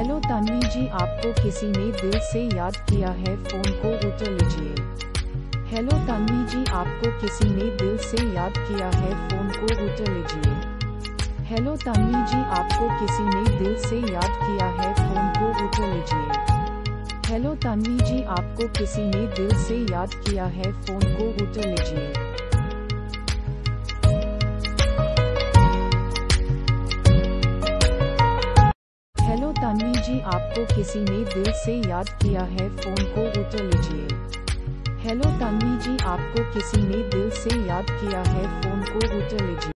Hello Tanvi जी, आपको किसी ने दिल से याद किया है, फोन को उठा लीजिए। हेलो तन्वी जी, आपको किसी ने दिल से याद किया है, फोन को उठा लीजिए। हेलो तन्वी जी, आपको किसी ने दिल से याद किया है, फोन को उठा लीजिए। हेलो तन्वी जी, आपको किसी ने दिल से याद किया है, फोन को उठा लीजिए। हेलो तन्वी जी, आपको किसी ने दिल से याद किया है, फोन को उठा लीजिए। हेलो तन्वी जी, आपको किसी ने दिल से याद किया है, फोन को उठा लीजिए।